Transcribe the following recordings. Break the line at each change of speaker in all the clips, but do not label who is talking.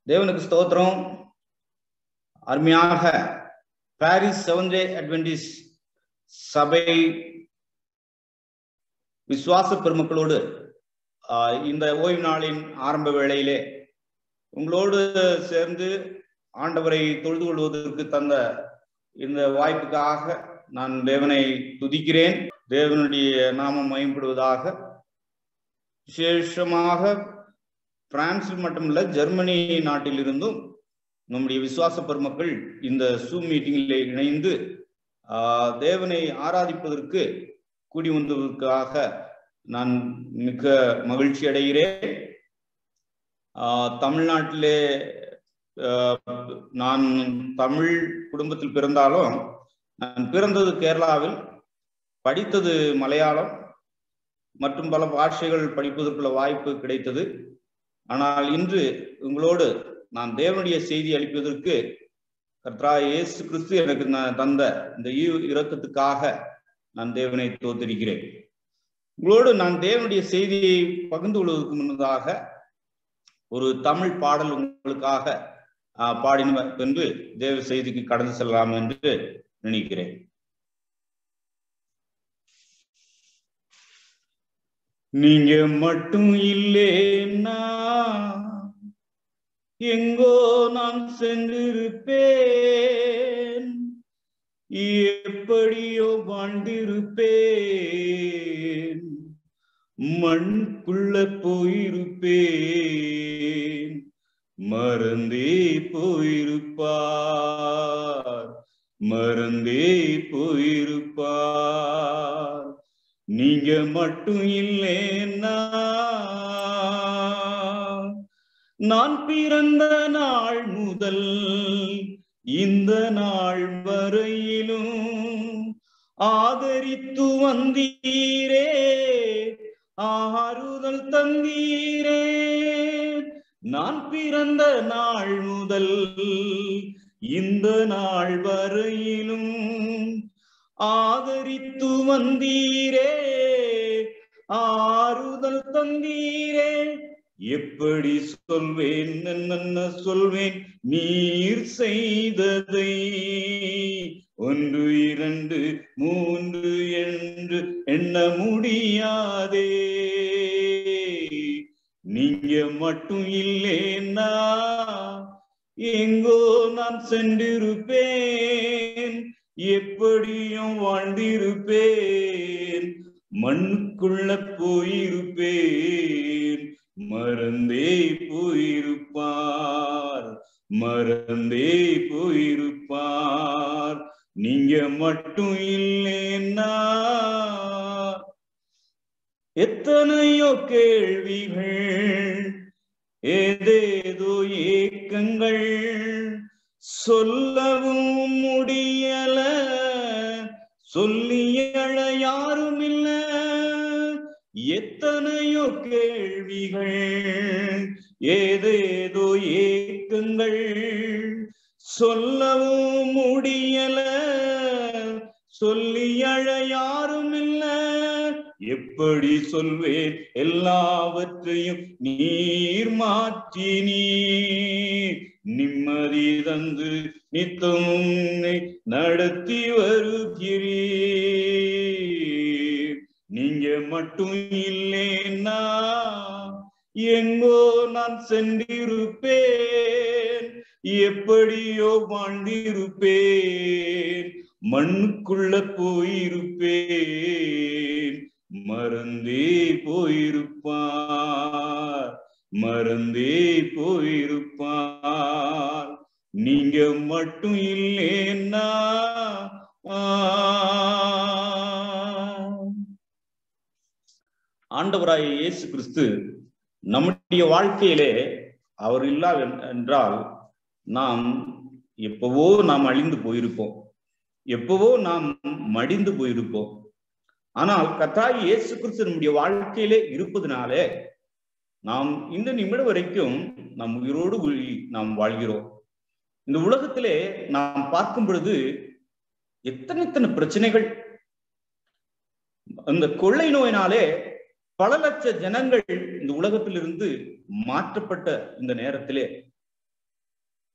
தேவனுக்கு ஸ்தோத்திரம். அருமையாக பாரிஸ் செவன்த் டே அட்வென்டிஸ்ட் சபை விசுவாச பெருமக்களோடு இந்த ஓய்வு நாளின் ஆரம்ப வேளையிலே உங்களோடு சேர்ந்து ஆண்டவரை தொழுது கொள்வதற்கு தந்த இந்த வாய்ப்புக்காக நான் தேவனை துதிக்கிறேன். தேவனுடைய நாமம் மகிமைப்படுவதாக. விசேஷமாக பிரான்சில் மட்டுமல்ல, ஜெர்மனி நாட்டிலிருந்தும் நம்முடைய விசுவாச பெருமக்கள் இந்த சூம் மீட்டிங்கிலே இணைந்து தேவனை ஆராதிப்பதற்கு கூடி வந்ததற்காக நான் மிக மகிழ்ச்சி அடைகிறேன். தமிழ்நாட்டிலே நான் தமிழ் குடும்பத்தில் பிறந்தாலும் நான் பிறந்தது கேரளாவில், படித்தது மலையாளம் மற்றும் பல பாஷைகள் படிப்பதற்குள்ள வாய்ப்பு கிடைத்தது. ஆனால் இன்று உங்களோடு நான் தேவனுடைய செய்தி அளிப்பதற்கு கர்த்தராகிய இயேசு கிறிஸ்து எனக்கு தந்த இந்த இரக்கத்துக்காக நான் தேவனை தோத்திருக்கிறேன். உங்களோடு நான் தேவனுடைய செய்தியை பகிர்ந்து கொள்வதற்கு முன்னதாக ஒரு தமிழ் பாடல் உங்களுக்காக பாடின பின்பு தேவ செய்திக்கு கடந்து செல்லலாம் என்று நினைக்கிறேன். நீங்க மட்டும் இல்லேன்னா எங்கோ நான் சென்றிருப்பேன், எப்படியோ வாழ்ந்திருப்பேன், மண்குள்ள போயிருப்பேன், மறந்தே போயிருப்பார், மறந்தே போயிருப்பார். நீங்க மட்டும் இல்லேன்னா நான் பிறந்த நாள் முதல் இந்த நாள் வரையிலும் ஆதரித்து வந்தீரே, ஆறுதல் தந்தீரே. நான் பிறந்த நாள் முதல் இந்த நாள் வரையிலும் ஆதரித்து வந்தீரே, ஆறுதல் தந்தீரே. எப்படி சொல்வேன், என்ன சொல்வேன் நீர் செய்ததை, 1 2 3 என்று எண்ண முடியாதே. நீங்க மட்டும் இல்லேன்னா எங்கோ நான் சென்றிருப்பேன், எப்படியும் வாழ்ந்திருப்பேன், மண்ணுக்குள்ள போயிருப்பேன், மறந்தே போயிருப்பார், மறந்தே போயிருப்பார். நீங்க மட்டும் இல்லேன்னா எத்தனையோ கேள்விகள், ஏதேதோ ஏக்கங்கள், சொல்லவும் முடியல, சொல்லி எழ யாரும் இல்ல. எத்தனையோ கேள்விகள், ஏதேதோ ஏக்கங்கள், சொல்லவும் முடியல, சொல்லி அழ யாரும் இல்ல. எப்படி சொல்வேன் எல்லாவற்றையும் நீர் மாற்றி நீர் நிம்மதி தந்து நித்தமும் நடத்தி வருகிறீர். நீங்க மட்டும் இல்லேன்னா எங்கோ நான் சென்றிருப்பேன், எப்படியோ வாழ்ந்திருப்பேன், மண்ணுக்குள்ள போயிருப்பேன், மறந்தே போயிருப்பார், மறந்தே போயிருப்பார். நீங்க மட்டும் இல்லேன்னா ஆண்டவராகிய இயேசு கிறிஸ்து நம்முடைய வாழ்க்கையிலே அவர் இல்லா என்றால் நாம் எப்பவோ அழிந்து போயிருப்போம், எப்பவோ நாம் மடிந்து போயிருப்போம். ஆனால் கர்த்தராகிய இயேசு கிறிஸ்து நம்முடைய வாழ்க்கையிலே இருப்பதனாலே நாம் இந்த நிமிடம் வரைக்கும் நாம் உயிரோடு நாம் வாழ்கிறோம். இந்த உலகத்திலே நாம் பார்க்கும் பொழுது எத்தனை பிரச்சனைகள். அந்த கொள்ளை நோயினாலே பல லட்ச ஜனங்கள் இந்த உலகத்திலிருந்து மாற்றப்பட்ட இந்த நேரத்திலே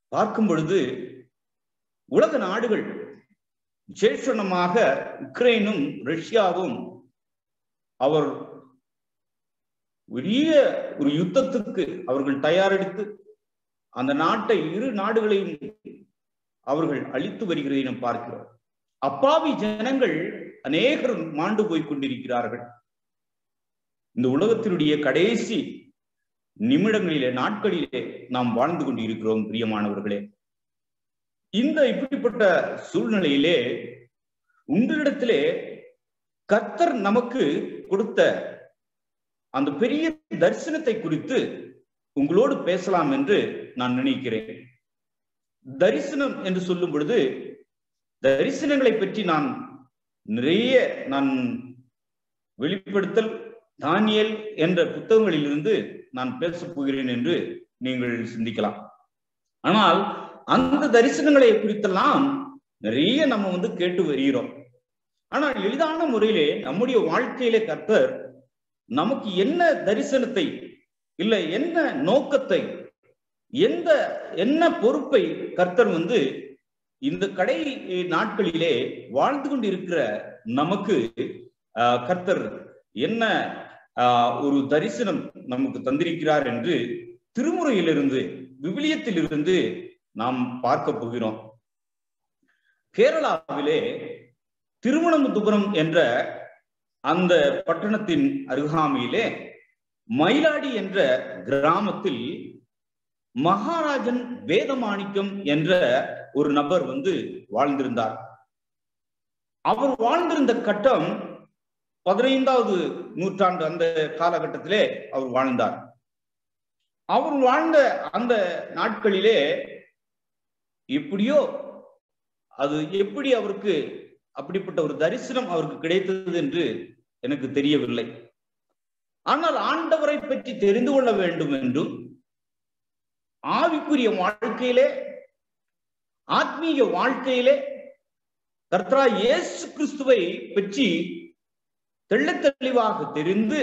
பார்க்கும் பொழுது உலக நாடுகள் விசேஷமாக உக்ரைனும் ரஷ்யாவும் அவர் பெரிய ஒரு யுத்தத்துக்கு அவர்கள் தயாரெடுத்து அந்த நாட்டை இரு நாடுகளையும் அவர்கள் அழித்து வருகிறதை நாம் பார்க்கிறோம். அப்பாவி ஜனங்கள் அநேகர் மாண்டு போய் கொண்டிருக்கிறார்கள். இந்த உலகத்தினுடைய கடைசி நிமிடங்களிலே நாட்களிலே நாம் வாழ்ந்து கொண்டிருக்கிறோம் பிரியமானவர்களே. இந்த இப்படிப்பட்ட சூழ்நிலையிலே உங்களிடத்திலே கர்த்தர் நமக்கு கொடுத்த அந்த பெரிய தரிசனத்தை குறித்து உங்களோடு பேசலாம் என்று நான் நினைக்கிறேன். தரிசனம் என்று சொல்லும் பொழுது தரிசனங்களை பற்றி நான் நிறைய வெளிப்படுத்தல் தானியேல் என்ற புத்தகங்களில் இருந்து நான் பேசப் போகிறேன் என்று நீங்கள் சிந்திக்கலாம். ஆனால் அந்த தரிசனங்களை குறித்தெல்லாம் நிறைய நம்ம கேட்டு வருகிறோம். ஆனால் எளிதான முறையிலே நம்முடைய வாழ்க்கையிலே கர்த்தர் நமக்கு என்ன தரிசனத்தை இல்லை என்ன நோக்கத்தை என்ன பொறுப்பை கர்த்தர் இந்த கடை நாட்களிலே வாழ்ந்து கொண்டிருக்கிற நமக்கு கர்த்தர் என்ன ஒரு தரிசனம் நமக்கு தந்திருக்கிறார் என்று திருமுறையிலிருந்து விவிலியத்திலிருந்து நாம் பார்க்க போகிறோம். கேரளாவிலே திருவனந்தபுரம் என்ற அந்த பட்டணத்தின் அருகாமையிலே மயிலாடி என்ற கிராமத்தில் மகாராஜன் வேதமாணிக்கம் என்ற ஒரு நபர் வாழ்ந்திருந்தார். அவர் வாழ்ந்திருந்த கட்டம் 15வது நூற்றாண்டு அந்த காலகட்டத்திலே அவர் வாழ்ந்தார். அவர் வாழ்ந்த அந்த நாட்களிலே எப்படியோ அது எப்படி அவருக்கு அப்படிப்பட்ட ஒரு தரிசனம் அவருக்கு கிடைத்தது என்று எனக்கு தெரியவில்லை. ஆனால் ஆண்டவரை பற்றி தெரிந்து கொள்ள வேண்டும் என்றும் ஆவிக்குரிய வாழ்க்கையிலே ஆத்மீக வாழ்க்கையிலே கர்த்தராகிய இயேசு கிறிஸ்துவை பற்றி தெள்ளத்தெளிவாக தெரிந்து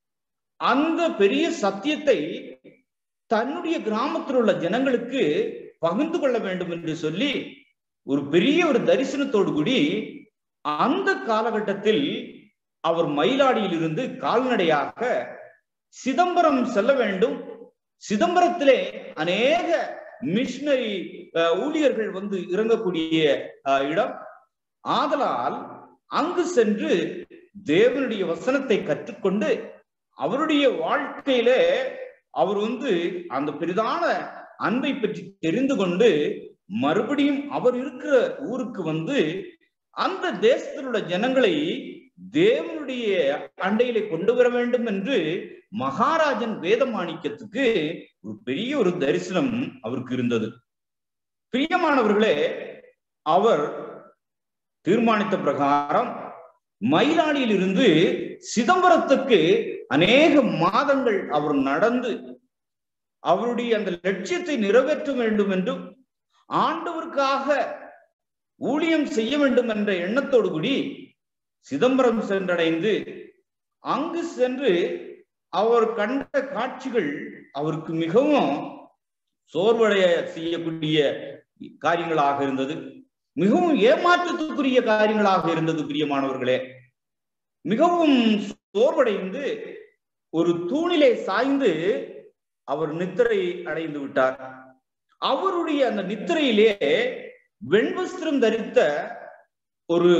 அந்த பெரிய சத்தியத்தை தன்னுடைய கிராமத்தில் உள்ள ஜனங்களுக்கு பகிர்ந்து கொள்ள வேண்டும் என்று சொல்லி ஒரு பெரிய ஒரு தரிசனத்தோடு கூடி அந்த காலகட்டத்தில் அவர் மயிலாடியில் இருந்து கால்நடையாக சிதம்பரம் செல்ல வேண்டும். சிதம்பரத்திலே அநேக மிஷனரி ஊழியர்கள் இறங்கக்கூடிய இடம். ஆதலால் அங்கு சென்று தேவனுடைய வசனத்தை கற்றுக்கொண்டு அவருடைய வாழ்க்கையிலே அவர் அந்த பெரிதான அன்பை பற்றி தெரிந்து கொண்டு மறுபடியும் அவர் இருக்கிற ஊருக்கு அந்த தேசத்தில் உள்ள ஜனங்களை தேவனுடைய அண்டையிலே கொண்டு வர வேண்டும் என்று மகாராஜன் வேதமாணிக்கத்துக்கு ஒரு பெரிய ஒரு தரிசனம் அவருக்கு இருந்தது. பிரியமானவர்களே, அவர் தீர்மானித்த பிரகாரம் மயிலாடியில் இருந்து சிதம்பரத்துக்கு அநேக மாதங்கள் அவர் நடந்து அவருடைய அந்த லட்சியத்தை நிறைவேற்ற வேண்டும் என்றும் ஆண்டவருக்காக ஊழியம் செய்ய வேண்டும் என்ற எண்ணத்தோடு கூடி சிதம்பரம் சென்றடைந்து அங்கு சென்று அவர் கண்ட காட்சிகள் அவருக்கு மிகவும் சோர்வடைய செய்யக்கூடிய காரியங்களாக இருந்தது. மிகவும் ஏமாற்றத்துக்குரிய காரியங்களாக இருந்தது. பிரியமானவர்களே, மிகவும் சோர்வடைந்து ஒரு தூணிலே சாய்ந்து அவர் நித்திரை அடைந்து விட்டார். அவருடைய அந்த நித்திரையிலே வெண்வஸ்திரம் தரித்த ஒரு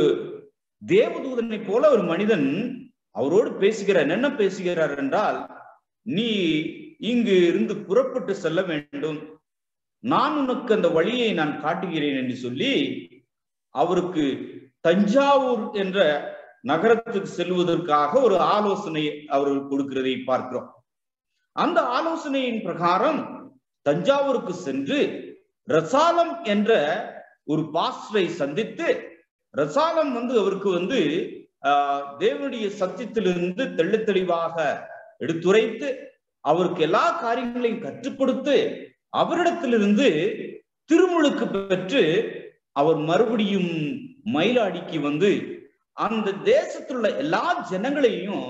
தேவதூதனை போல ஒரு மனிதன் அவரோடு பேசுகிறார். என்ன பேசுகிறார் என்றால், நீ இங்கு இருந்து புறப்பட்டு செல்ல வேண்டும், நான் உனக்கு அந்த வழியை நான் காட்டுகிறேன் என்று சொல்லி அவருக்கு தஞ்சாவூர் என்ற நகரத்துக்கு செல்வதற்காக ஒரு ஆலோசனை அவர்கள் கொடுக்கிறதை பார்க்கிறோம். அந்த ஆலோசனையின் பிரகாரம் தஞ்சாவூருக்கு சென்று ரசாலம் என்ற ஒரு பாஸ்டரை சந்தித்து, ரசாலம் அவருக்கு தேவனுடைய சத்தியத்திலிருந்து தெளிவாக எடுத்துரைத்து அவருக்கு எல்லா காரியங்களையும் கற்றுக் கொடுத்து அவரிடத்திலிருந்து திருமுழுக்கு பெற்று அவர் மறுபடியும் மயிலாடிக்கு அந்த தேசத்தில் உள்ள எல்லா ஜனங்களையும்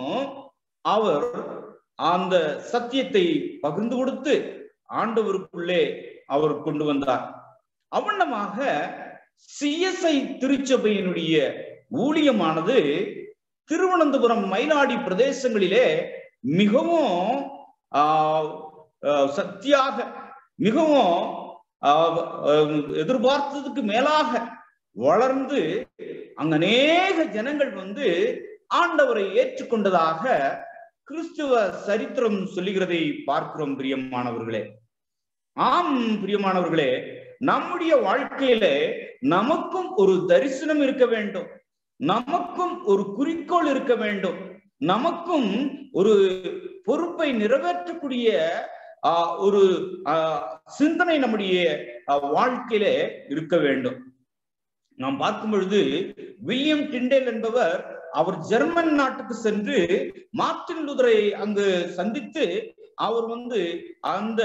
அவர் அந்த சத்தியத்தை பகிர்ந்து கொடுத்து ஆண்டவருக்குள்ளே அவர் கொண்டு வந்தார். அவ்வண்ணமாக CSI திருச்சபையினுடைய ஊழியமானது திருவனந்தபுரம், மயிலாடி பிரதேசங்களிலே மிகவும் சக்தியாக, மிகவும் எதிர்பார்த்ததுக்கு மேலாக வளர்ந்து அங்க அநேக ஜனங்கள் ஆண்டவரை ஏற்றுக்கொண்டதாக கிறிஸ்துவ சரித்திரம் சொல்லுகிறதை பார்க்கிறோம். பிரியமானவர்களே, ஆம் பிரியமானவர்களே, நம்முடைய வாழ்க்கையில நமக்கும் ஒரு தரிசனம் இருக்க வேண்டும், நமக்கும் ஒரு குறிக்கோள் இருக்க வேண்டும், நமக்கும் ஒரு பொறுப்பை நிறைவேற்றக்கூடிய ஒரு சிந்தனை நம்முடைய வாழ்க்கையில இருக்க வேண்டும். நாம் பார்க்கும் பொழுது வில்லியம் டிண்டேல் என்பவர், அவர் ஜெர்மன் நாட்டுக்கு சென்று மார்ட்டின் லூதரை அங்கு சந்தித்து அவர் அந்த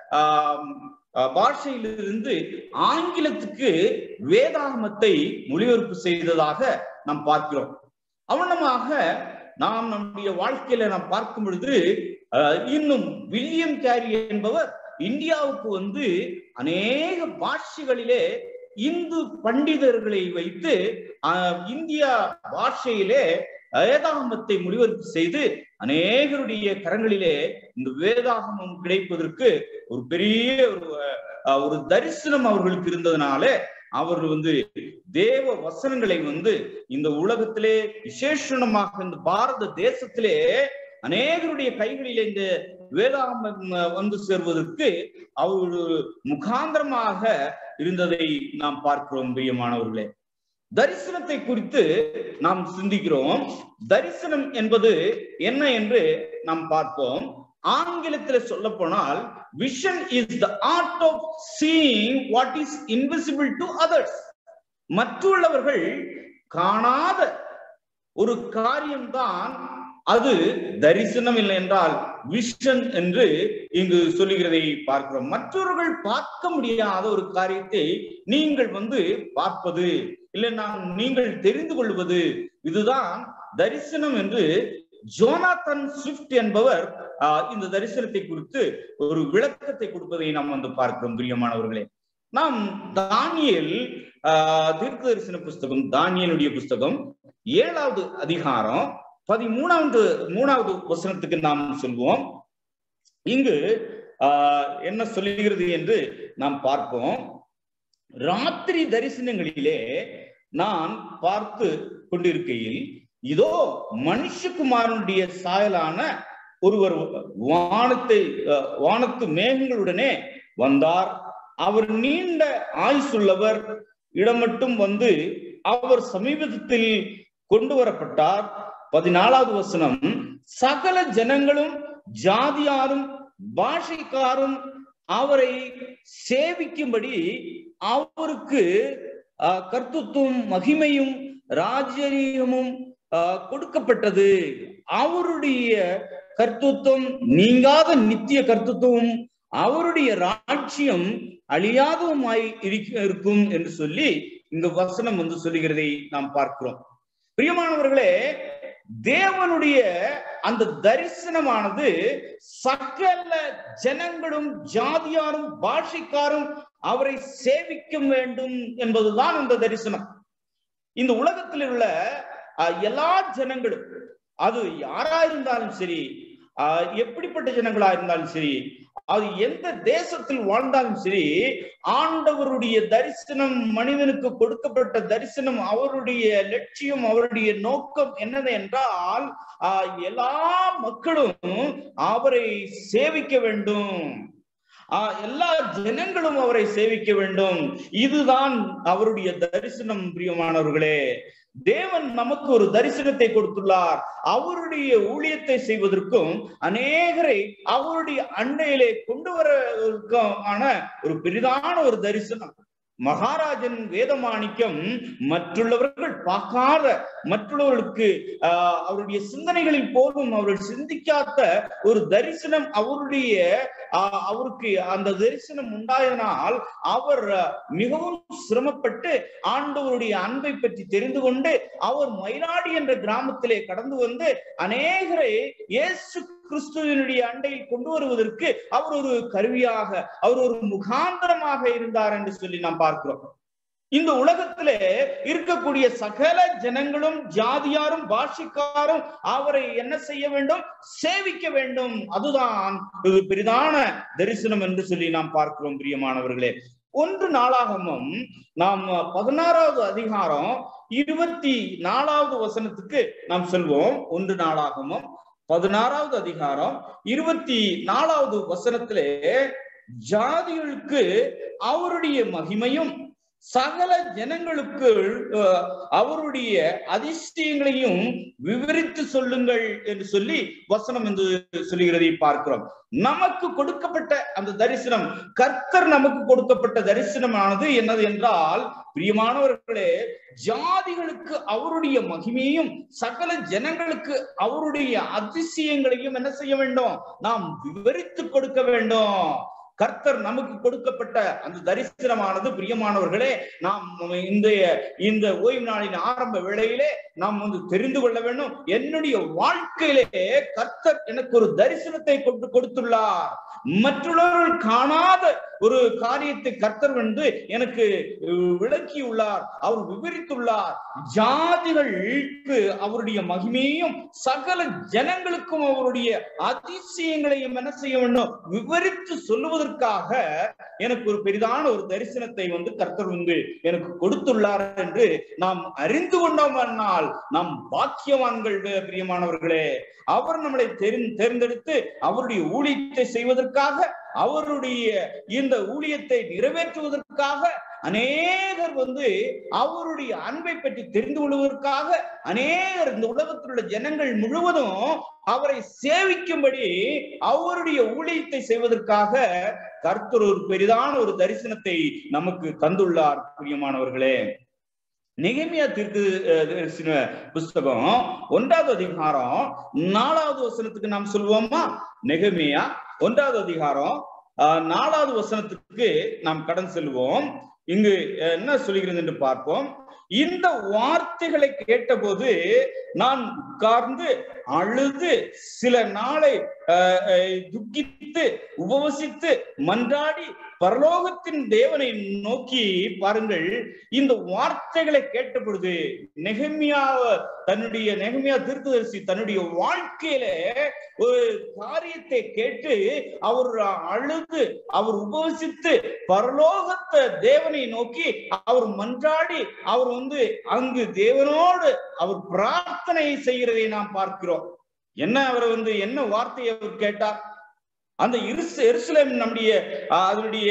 பாஷையிலிருந்து ஆங்கிலத்துக்கு வேதாகமத்தை மொழிபெயர்ப்பு செய்ததாக நாம் பார்க்கிறோம். அவனமாக நாம் நம்முடைய வாழ்க்கையில நாம் பார்க்கும் பொழுது இன்னும் வில்லியம் கேரி என்பவர் இந்தியாவுக்கு அநேக பாஷைகளிலே இந்து பண்டிதர்களை வைத்து இந்தியா பாஷையிலே வேதாகமத்தை மொழிபெயர்ப்பு செய்து அநேகருடைய கரங்களிலே இந்த வேதாகமம் கிடைப்பதற்கு ஒரு பெரிய ஒரு தரிசனம் அவர்களுக்கு இருந்ததுனால அவர்கள் தேவ வசனங்களை இந்த உலகத்திலே விசேஷமாக இந்த பாரத தேசத்திலே அநேகருடைய கைகளிலே இந்த வேதாகமம் சேர்வதற்கு அவர் முகாந்திரமாக இருந்ததை நாம் பார்க்கிறோம். பிரியமானவர்களே, தரிசனத்தை குறித்து நாம் சிந்திக்கிறோம். தரிசனம் என்பது என்ன என்று நாம் பார்ப்போம். ஆங்கிலத்தில் சொல்ல போனால் vision is the art of seeing what is invisible to others. மற்றவர்கள் காணாத ஒரு காரியம்தான் அது தரிசனம், இல்லை என்றால் விஷன் என்று இங்கு சொல்லுகிறதை பார்க்கிறோம். மற்றவர்கள் பார்க்க முடியாத ஒரு காரியத்தை நீங்கள் பார்ப்பது, இல்லை நீங்கள் தெரிந்து கொள்வது, இதுதான் தரிசனம் என்று ஜோனாதன் ஸ்விஃப்ட் என்பவர் இந்த தரிசனத்தை குறித்து ஒரு விளக்கத்தை கொடுப்பதை நாம் பார்க்கிறோம். பிரியமானவர்களே, நாம் தானியேல் தீர்க்க தரிசன புஸ்தகம், தானியேலுடைய புஸ்தகம் 7வது அதிகாரம் 13வது வசனத்துக்கு நாம் சொல்வோம். இங்கு என்ன சொல்லுகிறது என்று நாம் பார்ப்போம். ராத்திரி தரிசனங்களிலே நான் பார்த்து கொண்டிருக்கையில் இதோ மனுஷகுமாரனுடைய சாயலான ஒருவர் வானத்து மேகங்களுடனே வந்தார். அவர் நீண்ட ஆயுசுள்ளவர், இடமட்டும் அவர் சமீபத்தில் கொண்டு வரப்பட்டார். 14வது வசனம், சகல ஜனங்களும் ஜாதியாரும் பாஷைக்காரும் அவரை சேவிக்கும்படி அவருக்கு கர்த்தத்துவம், மகிமையும், ராஜ்யமும் கொடுக்கப்பட்டது. அவருடைய கர்த்தத்துவம் நீங்காத நித்திய கர்த்தத்துவம், அவருடைய ராஜ்யம் அழியாதவுமாய் இருக்கும் என்று சொல்லி இந்த வசனம் சொல்லுகிறதை நாம் பார்க்கிறோம். பிரியமானவர்களே, தேவனுடைய அந்த தரிசனமானது சகல ஜனங்களும் ஜாதியாரும் பாஷைக்காரும் அவரை சேவிக்க வேண்டும் என்பதுதான் அந்த தரிசனம். இந்த உலகத்தில் உள்ள எல்லா ஜனங்களும், அது யாரா இருந்தாலும் சரி, எப்படிப்பட்ட ஜனங்களா இருந்தாலும் சரி, அது எந்த தேசத்தில் வாழ்ந்தாலும் சரி, ஆண்டவருடைய தரிசனம், மனிதனுக்கு கொடுக்கப்பட்ட தரிசனம், அவருடைய லட்சியம், அவருடைய நோக்கம் என்னது என்றால் எல்லா மக்களும் அவரை சேவிக்க வேண்டும், எல்லா ஜனங்களும் அவரை சேவிக்க வேண்டும். இதுதான் அவருடைய தரிசனம். பிரியமானவர்களே, தேவன் நமக்கு ஒரு தரிசனத்தை கொடுத்துள்ளார். அவருடைய ஊழியத்தை செய்வதற்கும் அநேகரை அவருடைய அண்டையிலே கொண்டு வருவதற்கான ஒரு பெரிதான ஒரு தரிசனம். மகாராஜன் வேதமாணிக்கம் மற்றுள்ளவர்கள் பார்க்காத, மற்றவர்களுக்கு அவருடைய சிந்தனைகளில் போலும் அவர்கள் சிந்திக்காத ஒரு தரிசனம் அவருடைய அவருக்கு அந்த தரிசனம் உண்டாயதனால் அவர் மிகவும் சிரமப்பட்டு ஆண்டவருடைய அன்பை பற்றி தெரிந்து கொண்டு அவர் மயிலாடி என்ற கிராமத்திலே கடந்து வந்து அநேகரை இயேசு கிறிஸ்துவினுடைய அண்டையில் கொண்டு வருவதற்கு அவர் ஒரு கருவியாக, அவர் ஒரு முகாந்திரமாக இருந்தார் என்று சொல்லி நாம் பார்க்கிறோம். இந்த உலகத்திலே இருக்கக்கூடிய சகல ஜனங்களும், ஜாதியாரும், பாஷைக்காரும் அவரை என்ன செய்ய வேண்டும்? சேவிக்க வேண்டும். அதுதான் ஒரு பெரிதான தரிசனம் என்று சொல்லி நாம் பார்க்கிறோம். பிரியமானவர்களே, 1 நாளாகமம் நாம் 16வது அதிகாரம் 24வது வசனத்துக்கு நாம் செல்வோம். 1 நாளாகமம் 16வது அதிகாரம் 24வது வசனத்திலே ஜாதிகளுக்கு அவருடைய மகிமையும் சகல ஜனங்களுக்கு அவருடைய அதிசயங்களையும் விவரித்து சொல்லுங்கள் என்று சொல்லி வசனம் என்று சொல்லுகிறதை பார்க்கிறோம். நமக்கு கொடுக்கப்பட்ட அந்த தரிசனம், கர்த்தர் நமக்கு கொடுக்கப்பட்ட தரிசனமானது என்னது என்றால், பிரியமானவர்களே, ஜாதிகளுக்கு அவருடைய மகிமையும் சகல ஜனங்களுக்கு அவருடைய அதிசயங்களையும் என்ன செய்ய வேண்டும்? நாம் விவரித்து கொடுக்க வேண்டும். கர்த்தர் நமக்கு கொடுக்கப்பட்ட அந்த தரிசனமானது பிரியமானவர்களே, நாம் இந்த ஓய்வு நாளின் ஆரம்ப வேளையிலே நாம் தெரிந்து கொள்ள வேண்டும். என்னுடைய வாழ்க்கையிலே கர்த்தர் எனக்கு ஒரு தரிசனத்தை கொடுத்துள்ளார். மற்றவர்கள் காணாத ஒரு காரியத்தை கர்த்தர் எனக்கு விளக்கியுள்ளார், அவர் விவரித்துள்ளார். ஜாதிகளுக்கு அவருடைய மகிமையும் சகல ஜனங்களுக்கும் அவருடைய அதிசயங்களையும் என்ன செய்ய வேண்டும்? விவரித்து சொல்லுவதற்காக எனக்கு ஒரு பெரிதான ஒரு தரிசனத்தை கர்த்தர் எனக்கு கொடுத்துள்ளார் என்று நாம் அறிந்து கொண்டோம்னால் நாம் பாக்கியவான்கள். பிரியமானவர்களே, அவர் நம்மளை தேர்ந்தெடுத்து அவருடைய ஊழியத்தை செய்வதற்காக, அவருடைய இந்த ஊழியத்தை நிறைவேற்றுவதற்காக அநேகர் அவருடைய அன்பை பற்றி தெரிந்து கொள்வதற்காக அநேகர் இந்த உலகத்தில் உள்ள ஜனங்கள் முழுவதும் அவரை சேவிக்கும்படி அவருடைய ஊழியத்தை செய்வதற்காக கர்த்தர் ஒரு பெரிதான ஒரு தரிசனத்தை நமக்கு தந்துள்ளார். பிரியமானவர்களே, நெகேமியா தீர்க்க புஸ்தகம் 1வது அதிகாரம் 4வது வசனத்துக்கு நாம் சொல்வோமா? நெகேமியா 1வது அதிகாரம் 4வது வசனத்துக்கு நாம் கடன் செல்வோம். இங்கு என்ன சொல்லுகிறது என்று பார்ப்போம். இந்த வார்த்தைகளை கேட்டபோது நான் உட்கார்ந்து அழுது சில நாளை துக்கித்து உபவசித்து மன்றாடி பரலோகத்தின் தேவனை நோக்கி, பாருங்கள், இந்த வார்த்தைகளை கேட்ட பொழுது நெகேமியா தீர்க்கதரிசி தன்னுடைய வாழ்க்கையில ஒரு காரியத்தை கேட்டு அவர் அழுது, அவர் உபவசித்து பரலோகத்தை தேவனை நோக்கி அவர் மன்றாடி அவர் அங்கு தேவனோடு அவர் பிரார்த்தனை செய்கிறதை நாம் பார்க்கிறோம். என்ன அவர் என்ன வார்த்தையை அவர் கேட்டார்? அந்த எருசலேம் நம்முடைய அதனுடைய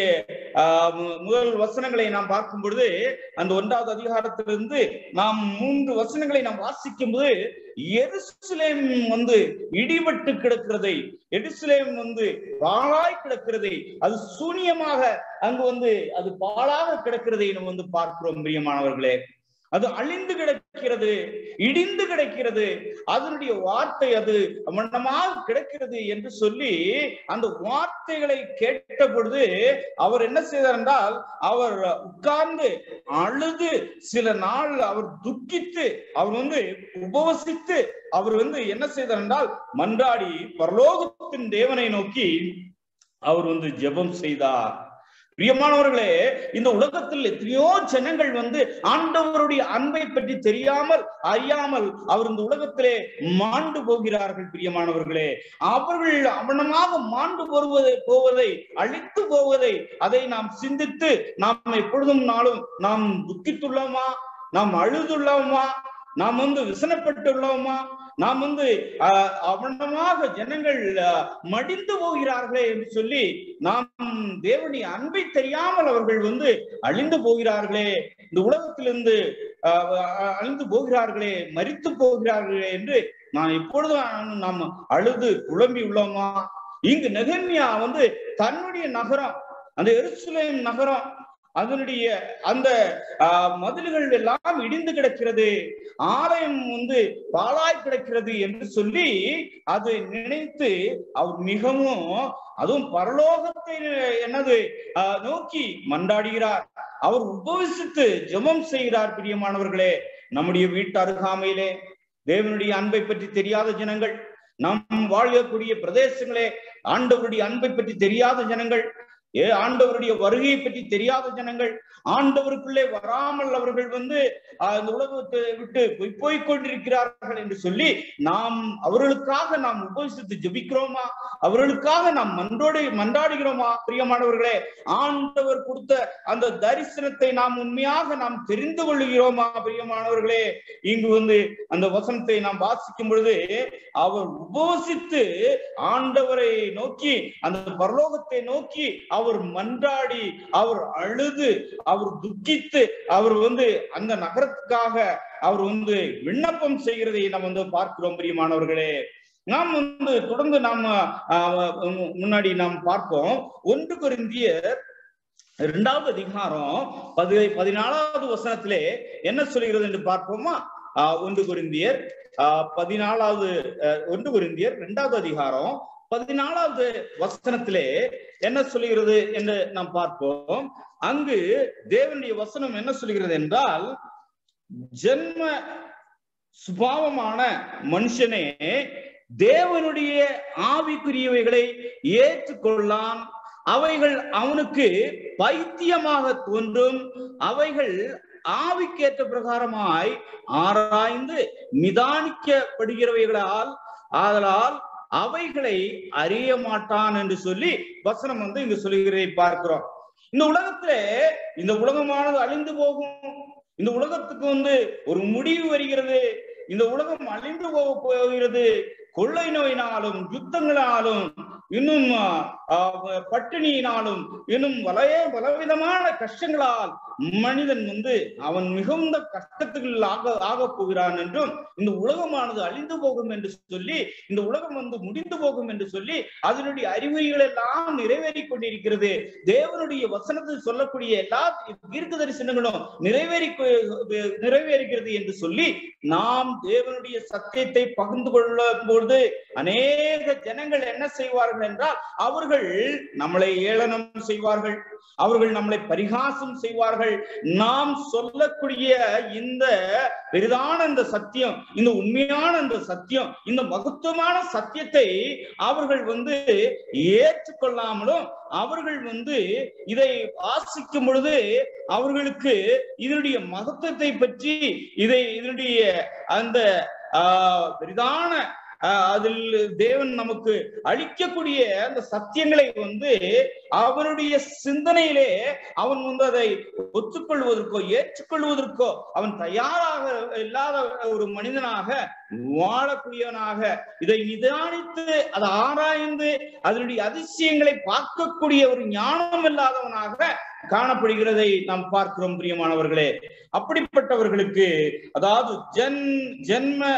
முதல் வசனங்களை நாம் பார்க்கும் பொழுது, அந்த 1வது அதிகாரத்திலிருந்து நாம் 3 வசனங்களை நாம் வாசிக்கும் போது, எருசலேம் இடிபட்டு கிடக்கிறதை, எருசலேம் பாழாய் கிடக்கிறதை, அது சூனியமாக அங்கு அது பாழாக கிடக்கிறதை நம்ம பார்க்கிறோம். பிரியமானவர்களே, அது அழிந்து கிடக்கிறது, இடிந்து கிடக்கிறது, அதனுடைய வார்த்தை அது மண்டமாக கிடக்கிறது என்று சொல்லி அந்த வார்த்தைகளை கேட்ட பொழுது அவர் என்ன செய்தார் என்றால், அவர் உட்கார்ந்து அழுது சில நாள் அவர் துக்கித்து அவர் உபவசித்து அவர் என்ன செய்தார் என்றால் மன்றாடி பரலோகத்தின் தேவனை நோக்கி அவர் ஜெபம் செய்தார். பிரியமானவர்களே, இந்த உலகத்தில் எத்தனையோ ஜனங்கள் ஆண்டவருடைய அன்பை பற்றி தெரியாமல் அறியாமல் அவர் இந்த உலகத்திலே மாண்டு போகிறார்கள். பிரியமானவர்களே, அவர்கள் அவனமாக மாண்டு போவதை அழித்து போவதை அதை நாம் சிந்தித்து நாம் எப்பொழுதும் நாளும் நாம் துக்கித்துள்ளோமா? நாம் அழுதுள்ளோமா? நாம் விசனப்பட்டுள்ளோமா? நாம் அவனமாக ஜனங்கள் மடிந்து போகிறார்களே என்று சொல்லி நாம் தேவனுடைய அன்பை தெரியாமல் அவர்கள் அழிந்து போகிறார்களே, இந்த உலகத்திலிருந்து அழிந்து போகிறார்களே, மரித்து போகிறார்களே என்று நான் எப்பொழுதும் நாம் அழுது புலம்பி உள்ளோமா? இங்கு நெகேமியா தன்னுடைய நகரம், அந்த எருசலேம் நகரம், அதனுடைய அந்த மதில்கள் எல்லாம் இடிந்து கிடக்கிறது, ஆலயம் பாழாய் கிடக்கிறது என்று சொல்லி அது நினைத்து அவர் மிகவும், அதுவும் பரலோகத்தை நோக்கி மன்றாடுகிறார். அவர் உபவசித்து ஜெபம் செய்கிறார். பிரியமானவர்களே, நம்முடைய வீட்டு அருகாமையிலே தேவனுடைய அன்பை பற்றி தெரியாத ஜனங்கள், நாம் வாழக்கூடிய பிரதேசங்களே ஆண்டவருடைய அன்பை பற்றி தெரியாத ஜனங்கள், ஆண்டவருடைய வருகையை பற்றி தெரியாத ஜனங்கள், ஆண்டவருக்குள்ளே வராமல் அவர்கள் இந்த உலகத்தை விட்டு போய்கொண்டிருக்கிறார்கள் என்று சொல்லி நாம் அவர்களுக்காக நாம் உபவசித்து ஜெபிக்கிறோமா? அவர்களுக்காக நாம் மன்றாடுகிறோமா? பிரியமானவர்களே, ஆண்டவர் கொடுத்த அந்த தரிசனத்தை நாம் உண்மையாக நாம் தெரிந்து கொள்ளுகிறோமா? பிரியமானவர்களே, இங்கு அந்த வசனத்தை நாம் வாசிக்கும் பொழுது அவர் உபவசித்து ஆண்டவரை நோக்கி, அந்த பரலோகத்தை நோக்கி அவர் மன்றாடி, அவர் அழுது, அவர் துக்கித்து, அவர் அந்த நகரத்துக்காக அவர் விண்ணப்பம் செய்கிறதை நாம் பார்க்கிறோம். பிரியமானவர்களே, நாம் தொடர்ந்து நாம் முன்னாடி நாம் பார்ப்போம். 1 கொரிந்தியர் 2வது அதிகாரம் 14வது வசனத்திலே என்ன சொல்கிறது என்று பார்ப்போமா? 1 கொரிந்தியர் 2வது அதிகாரம் 14வது வசனத்திலே என்ன சொல்லுகிறது என்று நாம் பார்ப்போம். அங்கு தேவனுடைய வசனம் என்ன சொல்கிறது என்றால், ஜென்ம சுபாவமான மனுஷனே தேவனுடைய ஆவிக்குரியவைகளை ஏற்றுக்கொள்ளான், அவைகள் அவனுக்கு பைத்தியமாக தோன்றும், அவைகள் ஆவிக்கேற்ற பிரகாரமாய் ஆராய்ந்து நிதானிக்கப்படுகிறவைகளால் ஆதலால் அவைகளை அறிய மாட்டான் என்று சொல்லி வசனம் இங்கு சொல்லுகிறதை பார்க்கிறோம். இந்த உலகத்திலே இந்த உலகமானது அழிந்து போகும். இந்த உலகத்துக்கு ஒரு முடிவு வருகிறது. இந்த உலகம் அழிந்து போகிறது. கொள்ளை நோயினாலும், யுத்தங்களாலும், இன்னும் பட்டினியினாலும், இன்னும் பலவிதமான கஷ்டங்களால் மனிதன் அவன் மிகுந்த கஷ்டத்துக்கு ஆக போகிறான் என்றும், இந்த உலகமானது அழிந்து போகும் என்று சொல்லி, இந்த உலகம் முடிந்து போகும் என்று சொல்லி அதனுடைய அறிகுறிகள் எல்லாம் நிறைவேறி கொண்டிருக்கிறது. தேவனுடைய வசனத்தில் சொல்லக்கூடிய எல்லா தீர்க்க தரிசனங்களும் நிறைவேறுகிறது என்று சொல்லி நாம் தேவனுடைய சத்தியத்தை பகிர்ந்து கொள்ளும் பொழுது அநேக ஜனங்கள் என்ன செய்வார்கள் என்றால், அவர்கள் நம்மளை ஏளனம் செய்வார்கள், அவர்கள் நம்மளை பரிகாசம் செய்வார்கள். நாம் சொல்லக்கூடிய இந்த பெரிதான இந்த சத்தியம், இந்த உண்மையான இந்த சத்தியம், இந்த மகத்துவமான சத்தியத்தை அவர்கள் ஏற்றுக்கொள்ளாமலும், அவர்கள் இதை வாசிக்கும் பொழுது அவர்களுக்கு இதனுடைய மகத்துவத்தை பற்றி, இதனுடைய அந்த பெரிதான அதில் தேவன் நமக்கு அளிக்கக்கூடிய அந்த சத்தியங்களை அவனுடைய சிந்தனையிலே அவன் அதை ஒத்துக்கொள்வதற்கோ ஏற்றுக்கொள்வதற்கோ அவன் தயாராக இல்லாத ஒரு மனிதனாக வாழக்கூடியவனாக, இதை நிதானித்து அதை ஆராய்ந்து அதனுடைய அதிசயங்களை பார்க்கக்கூடிய ஒரு ஞானம் இல்லாதவனாக காணப்படுகிறதை நாம் பார்க்கிறோம். பிரியமானவர்களே, அப்படிப்பட்டவர்களுக்கு, அதாவது ஜென்ம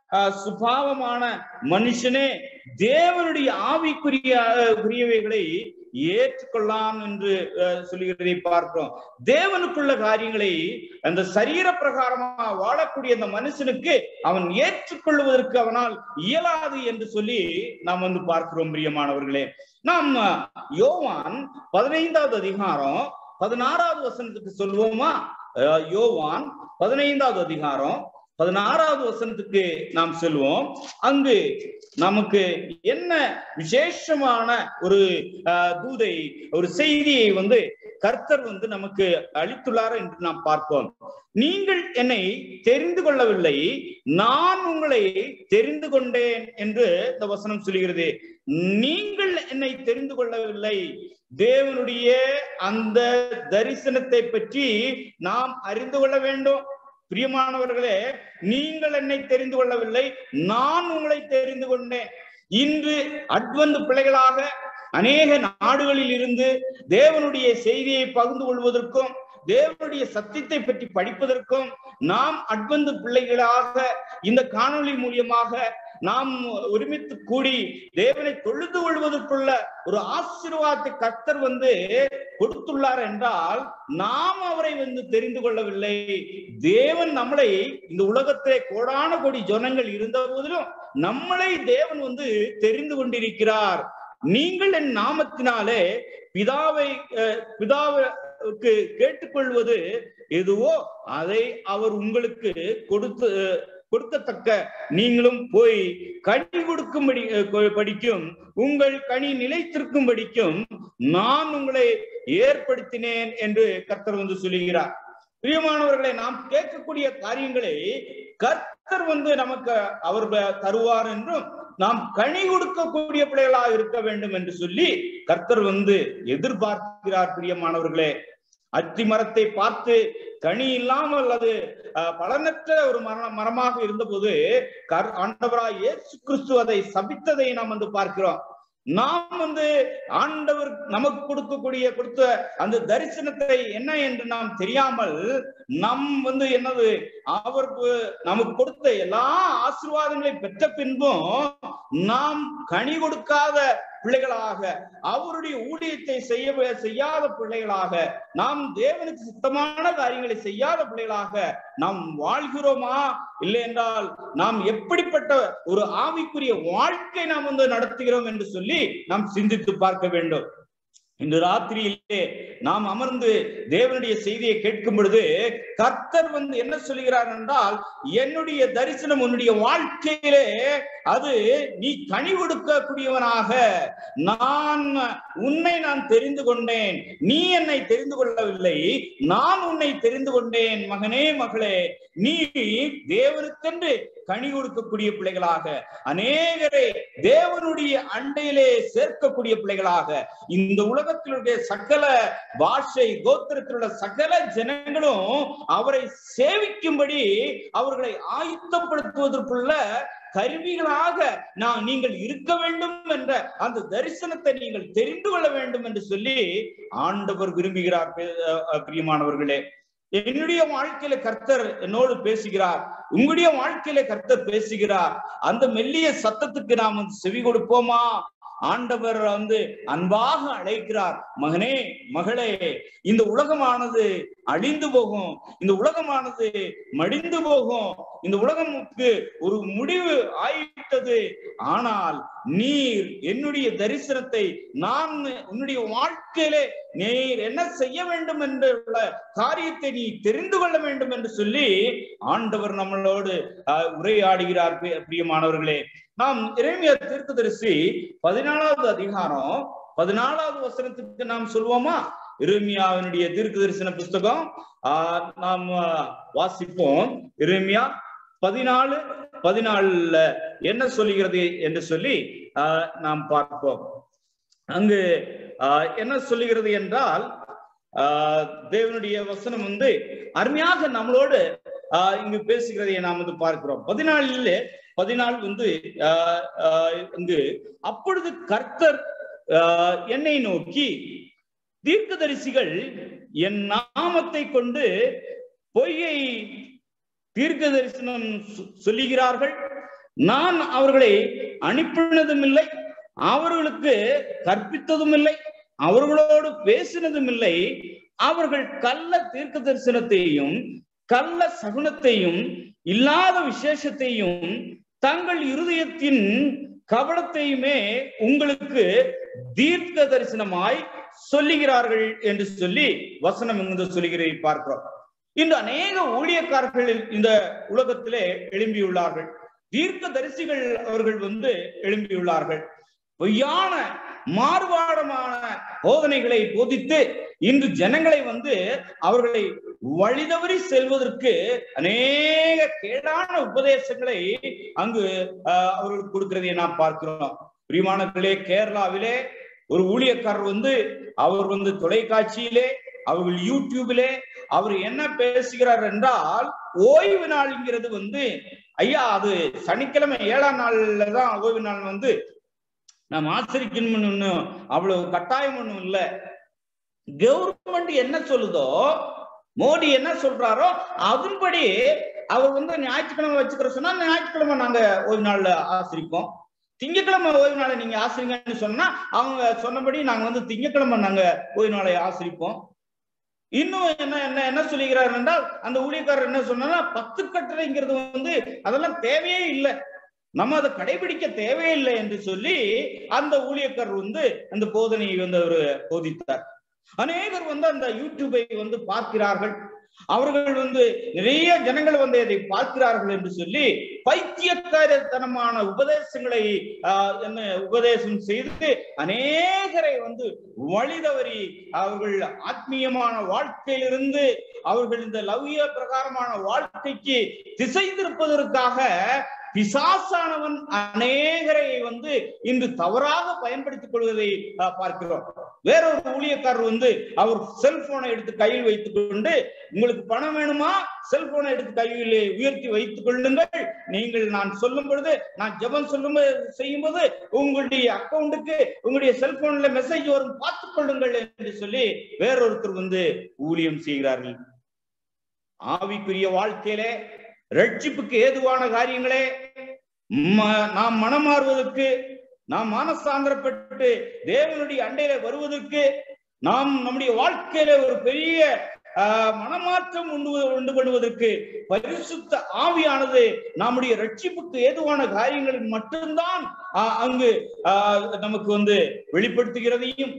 சுபாவமான மனுஷனே தேவனுடைய ஆவிக்குரியவைகளை ஏற்றுக்கொள்ளலாம் என்று சொல்லுகிறதை பார்க்கிறோம். தேவனுக்குள்ள காரியங்களை அந்த சரீர பிரகாரமா வாழக்கூடிய அந்த மனுஷனுக்கு அவன் ஏற்றுக்கொள்வதற்கு அவனால் இயலாது என்று சொல்லி நாம் பார்க்கிறோம். பிரியமானவர்களே, நாம் யோவான் 15வது அதிகாரம் 16வது வசனத்துக்கு சொல்வோமா? யோவான் 15வது அதிகாரம் 16வது வசனத்துக்கு நாம் செல்வோம். அங்கு நமக்கு என்ன விசேஷமான ஒரு தூதை, ஒரு செய்தியை கர்த்தர் நமக்கு அளித்துள்ளார் என்று நாம் பார்ப்போம். நீங்கள் என்னை தெரிந்து கொள்ளவில்லை, நான் உங்களை தெரிந்து கொண்டேன் என்று இந்த வசனம் சொல்கிறது. நீங்கள் என்னை தெரிந்து கொள்ளவில்லை. தேவனுடைய அந்த தரிசனத்தை பற்றி நாம் அறிந்து கொள்ள வேண்டும். பிரியமானவர்களே, நீங்கள் என்னை தெரிந்து கொள்ளவில்லை, நான் உங்களை தெரிந்து கொண்டேன். இன்று அட்வென்ட் பிள்ளைகளாக அநேக நாடுகளில் இருந்து தேவனுடைய செய்தியை பகிர்ந்து கொள்வதற்கும், தேவனுடைய சத்தியத்தை பற்றி படிப்பதற்கும் நாம் அட்வென்ட் பிள்ளைகளாக இந்த காணொளி மூலியமாக நாம் ஒருமித்து கூடி தேவனை தொழுது கொள்வதற்குள்ள ஒரு ஆசீர்வாதத்தை கர்த்தர் கொடுத்துள்ளார் என்றால் நாம் அவரை தெரிந்து கொள்ளவில்லை. தேவன் நம்மளை இந்த உலகத்திலே கோடான கோடி ஜனங்கள் இருந்த போதிலும் நம்மளை தேவன் தெரிந்து கொண்டிருக்கிறார். நீங்கள் என் நாமத்தினாலே பிதாவுக்கு கேட்டுக்கொள்வது எதுவோ அதை அவர் உங்களுக்கு கொடுக்கத்தக்க நீங்களும் போய் கனி கொடுக்கும்படி படிக்கும், உங்கள் கனி நிலைத்திருக்கும் படிக்கும் நான் உங்களை ஏற்படுத்தினேன் என்று கர்த்தர் சொல்லுகிறார். பிரியமானவர்களை, நாம் கேட்கக்கூடிய காரியங்களை கர்த்தர் நமக்கு அவர் தருவார் என்றும் நாம் கனி கொடுக்கக்கூடிய பிள்ளைகளா இருக்க வேண்டும் என்று சொல்லி கர்த்தர் எதிர்பார்க்கிறார். பிரியமானவர்களே, அத்தி மரத்தை பார்த்து கனி இல்லாமல் அது பலனற்ற ஒரு மரமாக இருந்த போது ஆண்டவராய் இயேசு கிறிஸ்து அதை சபித்ததை நாம் பார்க்கிறோம். நாம் ஆண்டவர் நமக்கு கொடுத்த அந்த தரிசனத்தை என்ன என்று நாம் தெரியாமல் நம் என்னது அவருக்கு நமக்கு கொடுத்த எல்லா ஆசீர்வாதங்களை பெற்ற பின்பும் நாம் கனி கொடுக்காத பிள்ளைகளாக, அவருடைய ஊழியத்தை செய்யாத பிள்ளைகளாக, நாம் தேவனுக்கு சுத்தமான காரியங்களை செய்யாத பிள்ளைகளாக நாம் வாழ்கிறோமா? இல்லை என்றால் நாம் எப்படிப்பட்ட ஒரு ஆவிக்குரிய வாழ்க்கை நாம் நடத்துகிறோம் என்று சொல்லி நாம் சிந்தித்து பார்க்க வேண்டும். இன்று ராத்திரியிலே நாம் அமர்ந்து தேவனுடைய செய்தியை கேட்கும் பொழுது கர்த்தர் என்ன சொல்லுகிறார் என்றால், என்னுடைய தரிசனம் உன்னுடைய வாழ்க்கையிலே அது நீ கனி கொடுக்கக்கூடியவனாக உன்னை நான் தெரிந்து கொண்டேன். நீ என்னை தெரிந்து கொள்ளவில்லை, நான் உன்னை தெரிந்து கொண்டேன். மகனே மகளே, நீ தேவனுக்கென்று கனி கொடுக்கக்கூடிய பிள்ளைகளாக, அநேகரை தேவனுடைய அண்டையிலே சேர்க்கக்கூடிய பிள்ளைகளாக, இந்த உலகத்திலுடைய சகல பாஷை கோத்திரத்தில் உள்ள சகல ஜனங்களும் அவரை சேவிக்கும்படி அவர்களை ஆயத்தப்படுத்துவதற்குள்ள கருவிகளாக நீங்கள் இருக்க வேண்டும் என்ற அந்த தரிசனத்தை நீங்கள் தெரிந்து கொள்ள வேண்டும் என்று சொல்லி ஆண்டவர் விரும்புகிறார். பிரியமானவர்களே, என்னுடைய வாழ்க்கையில கர்த்தர் என்னோடு பேசுகிறார், உங்களுடைய வாழ்க்கையில கர்த்தர் பேசுகிறார். அந்த மெல்லிய சத்தத்துக்கு நாம் செவி கொடுப்போமா? ஆண்டவர் அன்பாக அழைக்கிறார். மகனே மகளே, இந்த உலகமானது அழிந்து போகும், இந்த உலகமானது மடிந்து போகும், இந்த உலகமுக்கு ஒரு முடிவு ஆயிட்டது. ஆனால் நீர் என்னுடைய தரிசனத்தை நான் உன்னுடைய வாழ்க்கையிலே நீர் என்ன செய்ய வேண்டும் என்ற காரியத்தை நீ தெரிந்து கொள்ள வேண்டும் என்று சொல்லி ஆண்டவர் நம்மளோடு உரையாடுகிறார். பிரியமானவர்களே, நாம் எரேமியா தீர்க்கதரிசி 14வது அதிகாரம் 14வது வசனத்துக்கு நாம் சொல்வோமா? எரேமியாவினுடைய தீர்க்க தரிசன புஸ்தகம் நாம் வாசிப்போம். எரேமியா 14:14 என்ன சொல்லுகிறது என்று சொல்லி நாம் பார்ப்போம். அங்கு என்ன சொல்லுகிறது என்றால், தேவனுடைய வசனம் அருமையாக நம்மளோடு இங்கு பேசுகிறதை நாம் பார்க்கிறோம். 14 இங்கு அப்பொழுது கர்த்தர் என்னை நோக்கி, தீர்க்கதரிசிகள் என் நாமத்தை கொண்டு பொய்யை தீர்க்க தரிசனம் சொல்லுகிறார்கள், நான் அவர்களை அனுப்பினதும் இல்லை, அவர்களுக்கு கற்பித்ததும் இல்லை, அவர்களோடு பேசினதும் இல்லை. அவர்கள் கள்ள தீர்க்க தரிசனத்தையும் கள்ள சகுனத்தையும் இல்லாத விசேஷத்தையும் தங்கள் இருதயத்தின் கவனத்தையுமே உங்களுக்கு தீர்க்க தரிசனமாய் சொல்லுகிறார்கள் என்று சொல்லி வசனம் சொல்லுகிறதை பார்க்கிறோம். இன்று அநேக ஊழியக்காரர்கள் இந்த உலகத்திலே எழும்பியுள்ளார்கள். தீர்க்க தரிசிகள் அவர்கள் எழும்பியுள்ளார்கள். பொய்யான மாறுபாடமான போதனைகளை போதித்து இன்று ஜனங்களை அவர்களை வழிதவறி செல்வதற்கு அநேக கேடான உபதேசங்களை அங்கு அவர்களுக்கு கொடுக்கிறதை நாம் பார்க்கிறோம். பிரியமானவர்களே, கேரளாவிலே ஒரு ஊழியக்காரர் அவர் தொலைக்காட்சியிலே, அவர்கள் யூடியூபிலே அவர் என்ன பேசுகிறார் என்றால், ஓய்வு நாள்ங்கிறது ஐயா அது சனிக்கிழமை 7ஆம் நாள்ல தான் ஓய்வு நாள் நாம் ஆச்சரிக்கணும்னு அவ்வளவு கட்டாயம் ஒண்ணும் இல்ல. கவர்மெண்ட் என்ன சொல்லுதோ, மோடி என்ன சொல்றாரோ அதன்படி அவர் ஞாயிற்றுக்கிழமை வச்சுக்கிற சொன்னா ஞாயிற்றுக்கிழமை நாங்க ஓய்வு நாள்ல ஆசிரிப்போம். திங்கட்கிழமை ஓய்வு நாளை நீங்க ஆசிரிங்கன்னு சொன்னா அவங்க சொன்னபடி நாங்க திங்கட்கிழமை நாங்க ஓய்வு நாளை ஆசிரிப்போம். இன்னும் என்ன சொல்லுகிறார் என்றால், அந்த ஊழியக்காரர் என்ன சொன்னா, 10 கட்டளைங்கிறது அதெல்லாம் தேவையே இல்லை, நம்ம அதை கடைபிடிக்க தேவையில்லை என்று சொல்லி அந்த ஊழியக்காரர் அந்த போதனையை அவர் போதித்தார். அநேகர் அந்த யூடியூபை பார்க்கிறார்கள். அவர்கள் நிறைய ஜனங்கள் அதை பார்க்கிறார்கள் என்று சொல்லி பைத்தியக்காரத்தனமான உபதேசங்களை உபதேசம் செய்து அநேகரை வழிதவறி அவர்கள் ஆத்மீயமான வாழ்க்கையிலிருந்து அவர்கள் இந்த லௌகிய பிரகாரமான வாழ்க்கைக்கு திசை திருப்பதற்காக பிசாசானவன் அநேகரை இன்று தவறாக பயன்படுத்திக் கொள்வதை பார்க்கிறோம். வேறொரு ஊழியக்காரர் அவர் செல்போனை எடுத்து கையில் வைத்துக் கொண்டு, உங்களுக்கு பணம் வேணுமா, செல்போனை எடுத்து கையில் உயர்த்தி வைத்துக் கொள்ளுங்கள், நீங்கள் நான் சொல்லும் பொழுது, நான் ஜெபம் செய்யும் போது உங்களுடைய அக்கௌண்ட்டுக்கு உங்களுடைய செல்போன்ல மெசேஜ் வரும், பார்த்துக் கொள்ளுங்கள் என்று சொல்லி வேறொருத்தர் ஊழியம் செய்கிறார்கள். ஆவிக்குரிய வாழ்க்கையிலே ரட்சிப்புக்கு ஏதுவான காரியங்களே, நாம் மனம் மாறுவதற்கு, நாம் மானசாந்திரப்பட்டு தேவனுடைய அண்டையில வருவதற்கு, நாம் நம்முடைய வாழ்க்கையில ஒரு பெரிய மனமாற்றம் உண்டு பண்ணுவதற்கு பரிசுத்த ஆவியானது நம்முடைய ரட்சிப்புக்கு ஏதுவான காரியங்களில் மட்டும்தான் அங்கு நமக்கு வெளிப்படுத்துகிறதையும்,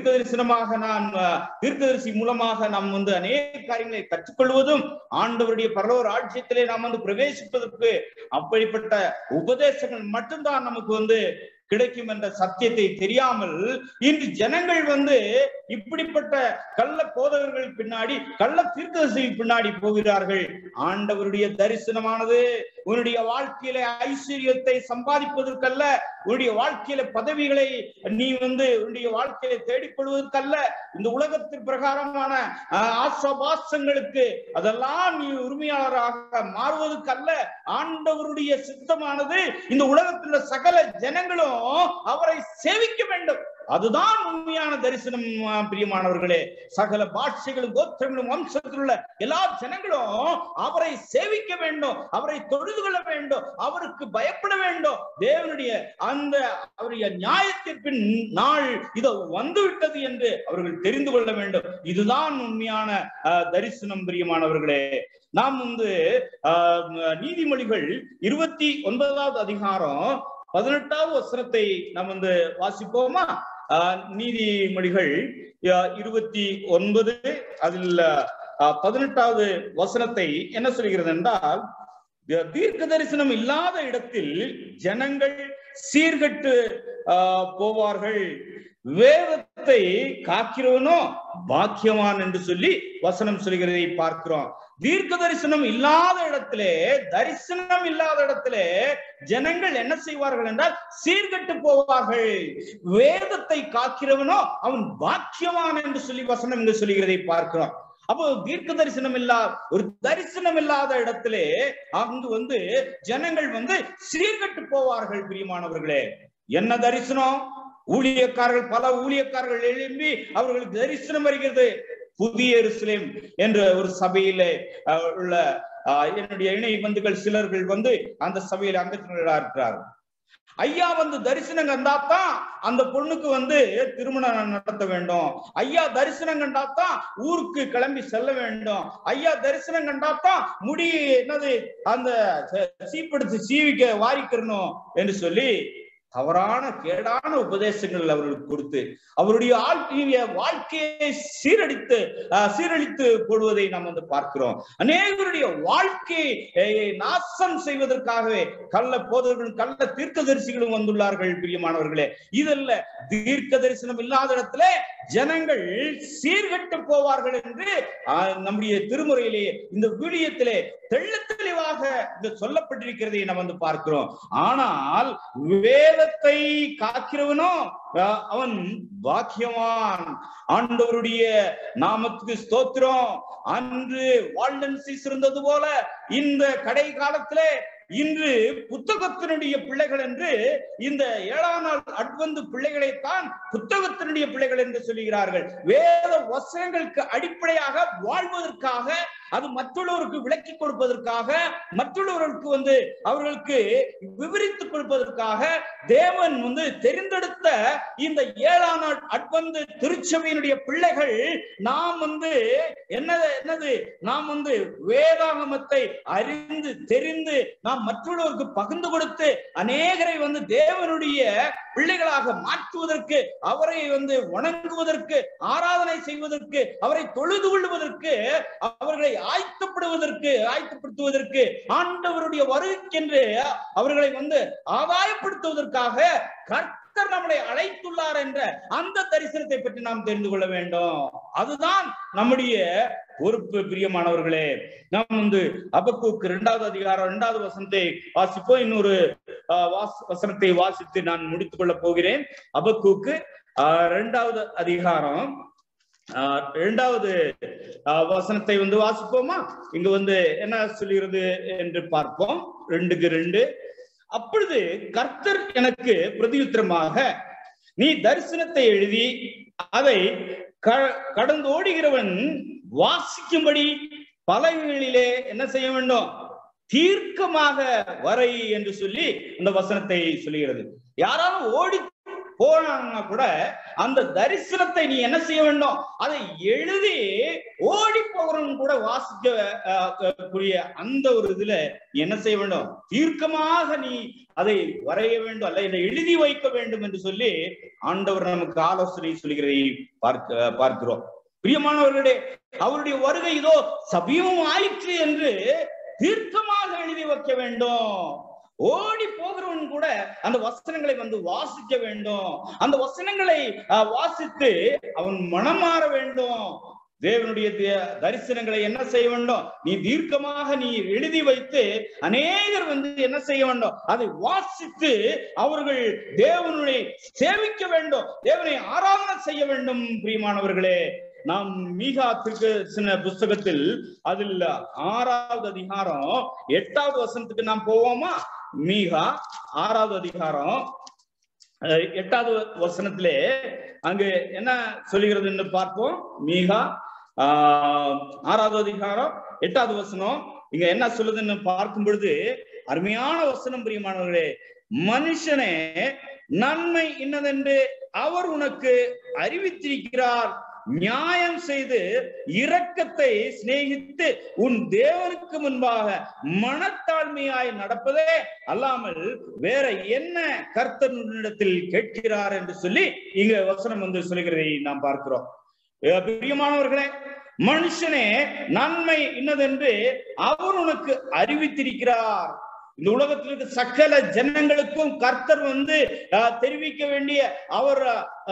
தீர்க்கதரிசி மூலமாக நாம் அநேக காரியங்களை கற்றுக்கொள்வதும், ஆண்டவருடைய பரலோக ராஜ்யத்திலே நாம் பிரவேசிப்பதற்கு அப்படிப்பட்ட உபதேசங்கள் மட்டும்தான் நமக்கு கிடைக்கும் என்ற சத்தியத்தை தெரியாமல் இன்று ஜனங்கள் இப்படிப்பட்ட கள்ள போதகர்கள் பின்னாடி, கள்ள தீர்க்கதரிசி பின்னாடி போகிறார்கள். ஆண்டவருடைய தரிசனமானது உன்னுடைய வாழ்க்கையில ஐஸ்வர்யத்தை சம்பாதிப்பதற்கல்ல, உன்னுடைய வாழ்க்கையில பதவிகளை நீ உன்னுடைய வாழ்க்கையில தேடிக்கொள்வதற்கல்ல, இந்த உலகத்தின் பிரகாரமான ஆசபாசங்களுக்கு அதெல்லாம் நீ உரிமையாளராக மாறுவதற்கல்ல. ஆண்டவருடைய சித்தமானது இந்த உலகத்தில் சகல ஜனங்களும் அவரை சேவிக்க வேண்டும். அதுதான் உண்மையான தரிசனம். பிரியமானவர்களே, சகல பாஷைகளும் கோத்திரங்களும் வம்சத்தில் உள்ள எல்லா ஜனங்களும் அவரை சேவிக்க வேண்டும், அவரை தொழுது கொள்ள வேண்டும், அவருக்கு பயப்பட வேண்டும். தேவனுடைய அந்த அவருடைய நியாயத்திற்பின் நாள் இதோ வந்துவிட்டது என்று அவர்கள் தெரிந்து கொள்ள வேண்டும். இதுதான் உண்மையான தரிசனம். பிரியமானவர்களே, நாம் நீதிமொழிகள் 29வது அதிகாரம் 18வது வசனத்தை நாம் வாசிப்போமா? நீதிமொழிகள் 29 அதில் 18வது வசனத்தை என்ன சொல்கிறது என்றால், தீர்க்க தரிசனம் இல்லாத இடத்தில் ஜனங்கள் சீர்கட்டு போவார்கள், வேதத்தை காக்கிறவனோ பாக்கியவான் என்று சொல்லி வசனம் சொல்கிறதை பார்க்கிறோம். தீர்க்க தரிசனம் இல்லாத இடத்திலே, தரிசனம் இல்லாத இடத்திலே ஜனங்கள் என்ன செய்வார்கள் என்றால் சீர்கட்டு போவார்கள். வேதத்தை காக்கிறவனோ அவன் பாக்கியவான் என்று சொல்லி வசனம் இங்கு சொல்லுகிறதை பார்க்கிறோம். அப்போ தீர்க்க தரிசனம் ஒரு தரிசனம் இல்லாத இடத்திலே அங்கு ஜனங்கள் சீர்கட்டு போவார்கள். பிரியமானவர்களே, என்ன தரிசனம்? ஊழியக்காரர்கள், பல ஊழியக்காரர்கள் எழும்பி அவர்களுக்கு தரிசனம் வருகிறது. புதிய எருசலேம் என்ற ஒரு சபையில உள்ள என்னுடைய இணை பந்துகள் சிலர்கள் அந்த சபையில அங்கத்தினராக இருக்கிறார்கள். ஐயா தரிசனம் கண்டாத்தான் அந்த பொண்ணுக்கு திருமணம் நடத்த வேண்டும். ஐயா தரிசனம் கண்டாத்தான் ஊருக்கு கிளம்பி செல்ல வேண்டும். ஐயா தரிசனம் கண்டாத்தான் முடி என்னது அந்த சீப்படுத்தி சீவிக்க வாரிக்கிறணும் என்று சொல்லி தவறான கேடான உபதேசங்கள் அவர்களுக்கு கொடுத்து அவருடைய வாழ்க்கையை சீரழித்து போடுவதை நாம் பார்க்கிறோம். அநேகருடைய வாழ்க்கையை நாசம் செய்வதற்காகவே கள்ள போதகர்களும் கள்ள தீர்க்கதரிசிகளும் வந்துள்ளார்கள். பிரியமானவர்களே, இதல்ல தீர்க்க தரிசனம் இல்லாத இடத்துல ஜனங்கள் சீர்கட்டு போவார்கள் என்று நம்முடைய திருமுறையிலே இந்த வீடியத்திலே தெள்ள தெளிவாக சொல்லப்பட்டிருக்கிறதை நாம் பார்க்கிறோம். ஆனால் வேதத்தை காக்கிறவனோ அவன் பாக்கியவான். ஆண்டவருடைய நாமத்துக்கு ஸ்தோத்திரம். அன்று வால்டன் சீஸ் இருந்தது போல இந்த கடை காலத்திலே இன்று புத்தகத்தினுடைய பிள்ளைகள் என்று இந்த 7ஆம் நாள் அட்வென்ட் பிள்ளைகளைத்தான் புத்தகத்தினுடைய பிள்ளைகள் என்று சொல்லுகிறார்கள். வேத வசனங்களுக்கு அடிப்படையாக வாழ்வதற்காக, அது மற்றொருவருக்கு விளக்கி கொடுப்பதற்காக, மற்றொருவருக்கு அவர்களுக்கு விவரித்துக் கொடுப்பதற்காக தேவன் தெரிந்தெடுத்த இந்த 7ஆம் நாள் அட்வென்ட் திருச்சபையினுடைய பிள்ளைகள் நாம் என்னது நாம் வேதாகமத்தை அறிந்து தெரிந்து நாம் மற்றொருவருக்கு பகிர்ந்து கொடுத்து அநேகரை தேவனுடைய பிள்ளைகளாக மாற்றுவதற்கு, அவரை வணங்குவதற்கு, ஆராதனை செய்வதற்கு, அவரை தொழுது கொள்வதற்கு, அவர்களை ஆயத்தப்படுத்துவதற்கு, ஆண்டவருடைய வருகைக்கென்று அவர்களை ஆதாயப்படுத்துவதற்காக கர்த்தர் நம்மளை அழைத்துள்ளார் என்ற அந்த தரிசனத்தை பற்றி நாம் தெரிந்து கொள்ள வேண்டும். அதுதான் நம்முடைய பொறுப்பு. பிரியமானவர்களே, நாம் அபக்கூக்கு 2வது அதிகாரம் 2வது வசனத்தை வாசிப்போம். இன்னொரு வசனத்தை வாசித்து நான் முடித்துக் கொள்ள போகிறேன். அபக்கூக்கு 2வது அதிகாரம் 2வது வசனத்தை வாசிப்போமா? இங்க என்ன சொல்லுகிறது என்று பார்ப்போம். 2:2. அப்பொழுது கர்த்தர் எனக்கு பிரதியுத்தரமாக, நீ தரிசனத்தை எழுதி அதை கடந்தோடுகிறவன் வாசிக்கும்படி பலகைகளிலே என்ன செய்ய வேண்டும்? தீர்க்கமாக வரை என்று சொல்லி இந்த வசனத்தை சொல்லுகிறது. யாராவது ஓடி போனாங்கன்னா கூட அந்த தரிசனத்தை நீ என்ன செய்ய வேண்டும்? அதை எழுதி ஓடி போகிறவன் கூட வாசிக்க கூடிய அந்த ஒரு இதுல என்ன செய்ய வேண்டும்? தீர்க்கமாக நீ அதை வரைய வேண்டும், அல்ல இதை எழுதி வைக்க வேண்டும் என்று சொல்லி ஆண்டவர் நமக்கு ஆலோசனை சொல்கிறதை பார்க்கிறோம். பிரியமானவர்களே, அவருடைய வருகை இதோ சமீபம் ஆயிற்று என்று தீர்க்கமாக எழுதி வைக்க வேண்டும். ஓடி போகிறவன் கூட அந்த வசனங்களை வாசிக்க வேண்டும். அந்த வசனங்களை வாசித்து அவன் மனம் மாற வேண்டும். தேவனுடைய தரிசனங்களை என்ன செய்ய வேண்டும்? நீ தீர்க்கமாக நீ எழுதி வைத்து அநேகர் என்ன செய்ய வேண்டும்? அதை வாசித்து அவர்கள் தேவனை சேவிக்க வேண்டும், தேவனை ஆராதனை செய்ய வேண்டும். பிரியமானவர்களே, நாம் மீகா தீர்க்கதரிசன புஸ்தகத்தில் அதில் 6வது அதிகாரம் 8வது வசனத்துக்கு நாம் போவோமா? மீகா 6வது அதிகாரம் 8வது வசனத்திலே அங்கு என்ன சொல்லுகிறது என்று பார்ப்போம். மீகா 6வது அதிகாரம் 8வது வசனம் இங்க என்ன சொல்லுதுன்னு பார்க்கும் பொழுது அருமையான வசனம். பிரியமானவர்களே, மனுஷனே, நன்மை இன்னதென்று அவர் உனக்கு அறிவித்திருக்கிறார். நியாயம் செய்து இரக்கத்தை சிநேகித்து உன் தேவனுக்கு முன்பாக மனத்தாழ்மையாய் நடப்பதே அல்லாமல் வேற என்ன கர்த்தரிடத்தில் கேட்கிறார் என்று சொல்லி இங்க வசனம் சொல்லுகிறதை நாம் பார்க்கிறோம். பிரியமானவர்களே, மனுஷனே, நன்மை இன்னதென்று அவர் உனக்கு அறிவித்திருக்கிறார். இந்த உலகத்தில் இருக்க சகல ஜனங்களுக்கும் கர்த்தர் தெரிவிக்க வேண்டிய அவர்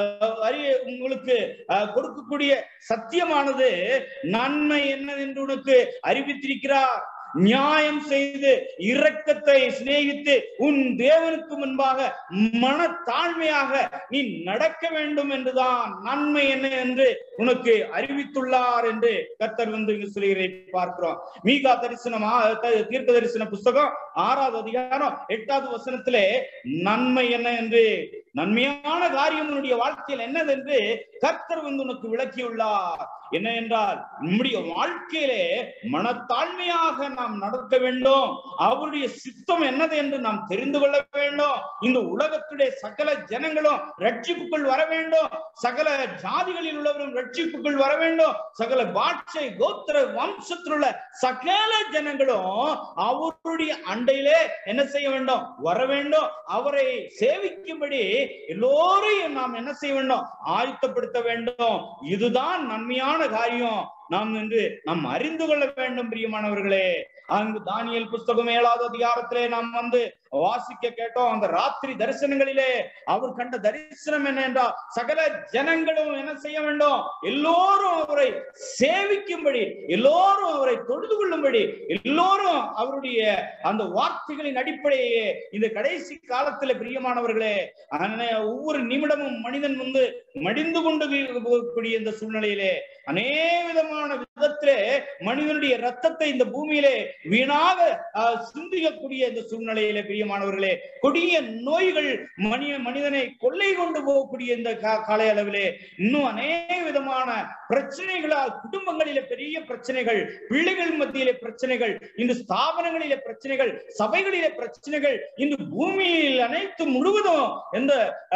உங்களுக்கு கொடுக்கக்கூடிய சத்தியமானது நன்மை என்னதென்று உனக்கு அறிவித்திருக்கிறார். நியாயம் செய்து இரக்கத்தை சிநேகித்து உன் தேவனுக்கு முன்பாக மனத்தாழ்மையாக நீ நடக்க வேண்டும் என்றுதான் நன்மை என்ன என்று உனக்கு அறிவித்துள்ளார் என்று கர்த்தர் இங்கு சொல்கிறதை பார்க்கிறோம். மீகா தீர்க்க தரிசன புஸ்தகம் 6வது அதிகாரம் 8வது வசனத்திலே நன்மை என்ன என்று, நன்மையான காரியம் உன்னுடைய வாழ்க்கையில் என்னதென்று கர்த்தர் உனக்கு விளக்கியுள்ளார். என்ன என்றால், நம்முடைய வாழ்க்கையிலே மனத்தாழ்மையாக நாம் நடக்க வேண்டும். அவருடைய சித்தம் என்னது என்று நாம் தெரிந்து கொள்ள வேண்டும். இந்த உலகத்துடைய சகல ஜனங்களும் ரட்சிப்புக்குள் வர வேண்டும். சகல ஜாதிகளில் உள்ளவரும் ரட்சிப்புக்குள் வர வேண்டும். சகல பாட்சை கோத்திர வம்சத்தில் உள்ள சகல ஜனங்களும் அவருடைய அண்டையிலே என்ன செய்ய வேண்டும்? வர வேண்டும். அவரை சேவிக்கும்படி எல்லோரையும் நாம் என்ன செய்ய வேண்டும்? ஆயத்தப்படுத்த வேண்டும். இதுதான் நன்மையான காரியம். நாம் அறிந்து கொள்ள வேண்டும். பிரியமானவர்களே, அங்கு தானியேல் புஸ்தகம் 7வது அதிகாரத்திலே நாம் வாசிக்க கேட்டோம். அந்த ராத்திரி தரிசனங்களிலே அவர் கண்ட தரிசனம் என்ன என்றால், சகல ஜனங்களும் என்ன செய்ய வேண்டும்? எல்லோரும் அவரை சேவிக்கும்படி, எல்லோரும் அவரை தொழுது கொள்ளும்படி, எல்லோரும் அவருடைய அந்த வார்த்தைகளின் அடிப்படையே இந்த கடைசி காலத்துல பிரியமானவர்களே, ஒவ்வொரு நிமிடமும் மனிதன் மடிந்து கொண்டு போகக்கூடிய இந்த சூழ்நிலையிலே அநேக விதமான விதத்திலே மனிதனுடைய ரத்தத்தை இந்த பூமியிலே வீணாக சிந்திக்கக்கூடிய இந்த சூழ்நிலையிலே பிரியமானவர்களே, கொடிய நோய்கள் மனிதனை கொள்ளை கொண்டு போகக்கூடிய இந்த கால அளவிலே இன்னும் அநேக விதமான பிரச்சனைகளால் குடும்பங்களிலே பெரிய பிரச்சனைகள், பிள்ளைகள் மத்தியிலே பிரச்சனைகள், இந்த ஸ்தாபனங்களிலே பிரச்சனைகள், சபைகளிலே பிரச்சனைகள், இந்த பூமியில் அனைத்து முழுவதும் எந்த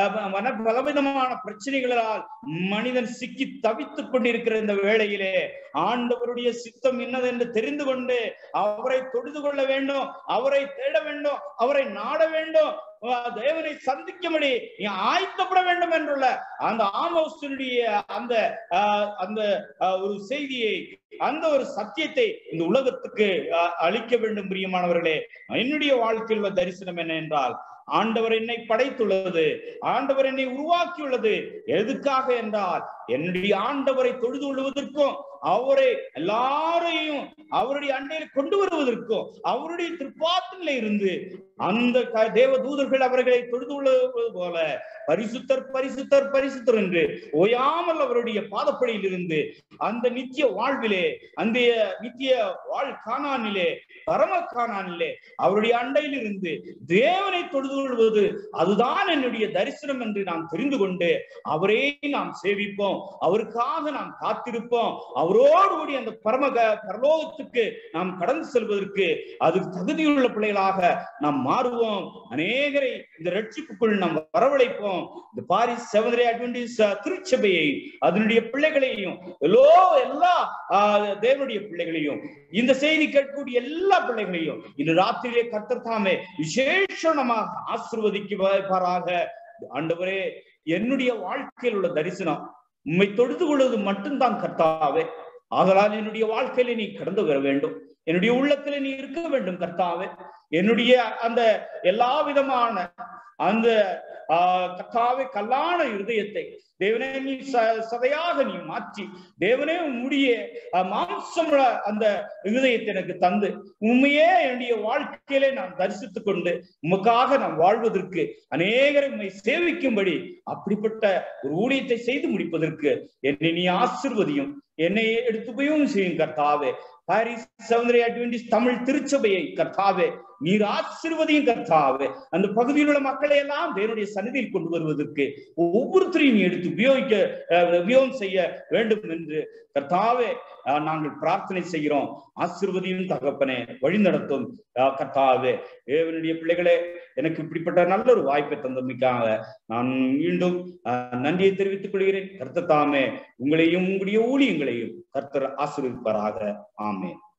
பலவிதமான பிரச்சனைகளால் மனிதன் சிக்கி தவித்துக் கொண்டிருக்கிற இந்த வேளையிலே ஆண்டவருடைய சித்தம் என்னது என்று தெரிந்து கொண்டு அவரை தொழுது கொள்ள வேண்டும், அவரை தேட வேண்டும், அவரை நாட வேண்டும், தேவனை சந்திக்கும்படி நீ ஆயத்தப்பட வேண்டும் என்றுள்ள அந்த ஆமோஸினுடைய அந்த அந்த ஒரு செய்தியை, அந்த ஒரு சத்தியத்தை இந்த உலகத்துக்கு அளிக்க வேண்டும். பிரியமானவர்களே, என்னுடைய வாழ்க்கையில் உள்ள தரிசனம் என்ன என்றால், ஆண்டவர் என்னை படைத்துள்ளது, ஆண்டவர் என்னை உருவாக்கியுள்ளது எதுக்காக என்றால் என்னுடைய ஆண்டவரை தொழுது கொள்வதற்கும், அவரை எல்லாரையும் அவருடைய அண்டையில் கொண்டு வருவதற்கும், அவருடைய திருப்பாத்திலே இருந்து அந்த தேவ தூதர்கள் அவர்களை தொழுது கொள்வது போல பரிசுத்தர் பரிசுத்தர் பரிசுத்தர் என்று ஓயாமல் அவருடைய பாதப்படியில் இருந்து அந்த நித்திய வாழ்விலே, அந்த நித்திய கானானிலே, பரம கானானிலே அவருடைய அண்டையில் இருந்து தேவனை தொழுது கொள்வது அதுதான் என்னுடைய தரிசனம் என்று நாம் தெரிந்து கொண்டு அவரே நாம் சேவிப்போம், அவருக்காக நாம் காத்திருப்போம், அவரோடு கூடி அந்த பரலோகத்துக்கு நாம் கடந்து செல்வதற்கு அது தகுதியுள்ள பிள்ளைகளாக நாம் மாறுவோம். அநேகரை இந்த ரட்சிப்புக்குள் நாம் வரவழைப்போம். இந்த பாரிஸ் செவன்த் டே அட்வென்டிஸ்ட் திருச்சபையை, அதனுடைய பிள்ளைகளையும், எல்லா தேவனுடைய பிள்ளைகளையும், இந்த செய்தி கேட்கக்கூடிய எல்லா பிள்ளைகளையும் இன்று ராத்திரியிலே கர்த்தர் தாமே விசேஷமாக ஆசீர்வதிப்பாராக. ஆண்டவரே, என்னுடைய வாழ்க்கையில் உள்ள தரிசனம் உம்மை தொழுது கொள்வது மட்டும்தான் கர்த்தாவே. ஆதலால் என்னுடைய வாழ்க்கையில நீ கடந்து வர வேண்டும், என்னுடைய உள்ளத்திலே நீ இருக்க வேண்டும் கர்த்தாவே. என்னுடைய அந்த எல்லா விதமான அந்த கர்த்தாவே கல்லான இருதயத்தை தேவனே நீ சதையாக நீ மாற்றி, தேவனே உம்முடைய மாம்சமுள்ள அந்த இருதயத்தை எனக்கு தந்து உண்மையே என்னுடைய வாழ்க்கையிலே நான் தரிசித்துக் கொண்டு உமக்காக நாம் வாழ்வதற்கு, அநேகரை உம்மை சேவிக்கும்படி அப்படிப்பட்ட ஒரு ஊழியத்தை செய்து முடிப்பதற்கு என்னை நீ ஆசீர்வதியும், என்னை எடுத்து போயும் செய்யும் கர்த்தாவே. Paris seventh day Adventist Tamil திருச்சபையை கர்த்தாவே நீர் ஆசீர்வதியும் கர்த்தாவே. அந்த பகுதியில் உள்ள மக்களை எல்லாம் தேவனுடைய சந்நிதியில் கொண்டு வருவதற்கு ஒவ்வொருத்தரையும் நீ எடுத்து உபயோகம் செய்ய வேண்டும் என்று கர்த்தாவே நாங்கள் பிரார்த்தனை செய்கிறோம். ஆசீர்வதியும் தகப்பனே, வழி நடத்தும் கர்த்தாவே. தேவனுடைய பிள்ளைகளே, எனக்கு இப்படிப்பட்ட நல்ல ஒரு வாய்ப்பை தந்தமைக்காக நான் மீண்டும் நன்றியை தெரிவித்துக் கொள்கிறேன். கர்த்தர் தாமே உங்களையும் உங்களுடைய ஊழியங்களையும் கர்த்தர் ஆசீர்வதிப்பாராக. ஆமென்.